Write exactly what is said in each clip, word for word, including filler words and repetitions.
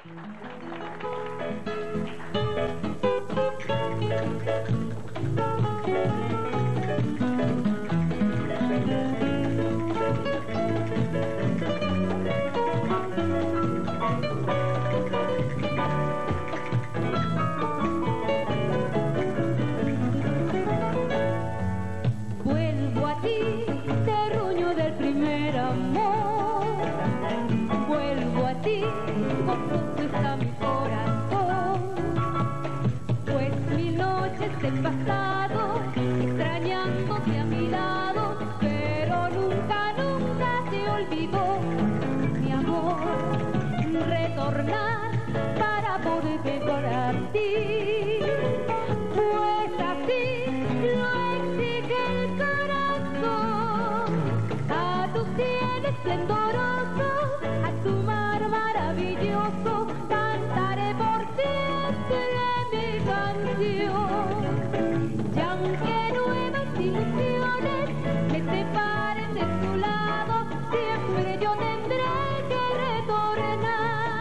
Vuelvo a ti, terruño del primer amor. Vuelvo a ti, gozoso está mi corazón. Pues mil noches he pasado extrañándote a mi lado, pero nunca, nunca te olvidó mi amor. Retornar para poder devorar ti, pues así lo exige el corazón. A tu cielo esplendoroso, a tu mar maravilloso, cantaré por siempre mi canción. Y aunque nuevas ilusiones me separen de tu lado, siempre yo tendré que retornar.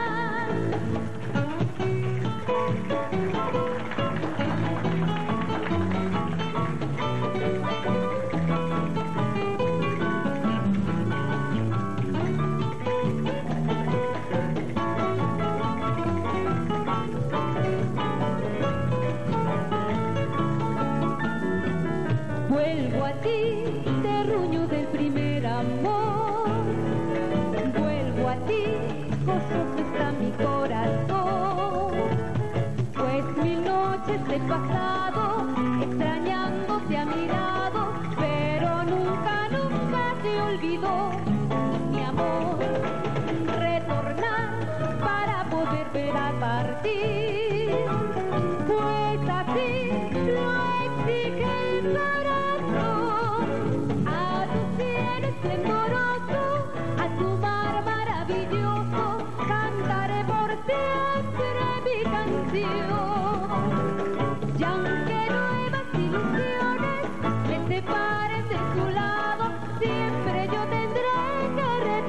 Vuelvo a ti, terruño del primer amor. Vuelvo a ti, gozoso está mi corazón. Pues mil noches he pasado extrañándote a mi lado, pero nunca, nunca te olvidó mi amor. Retornar para poder ver a partir, pues así lo exige el corazón. A tu cielo esplendoroso, a tu mar maravilloso, cantaré por siempre mi canción. Y aunque nuevas ilusiones me separen de tu lado, siempre yo tendré que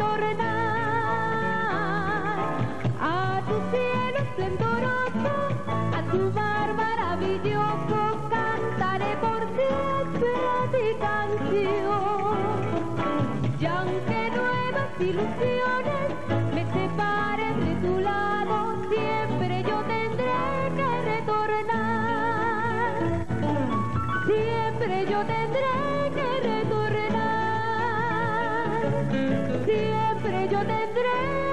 retornar. A tu cielo esplendoroso, a tu mar maravilloso, cantaré por siempre mi canción. Y aunque nuevas ilusiones me separen de tu lado, siempre yo tendré que retornar. Siempre yo tendré que retornar. Siempre yo tendré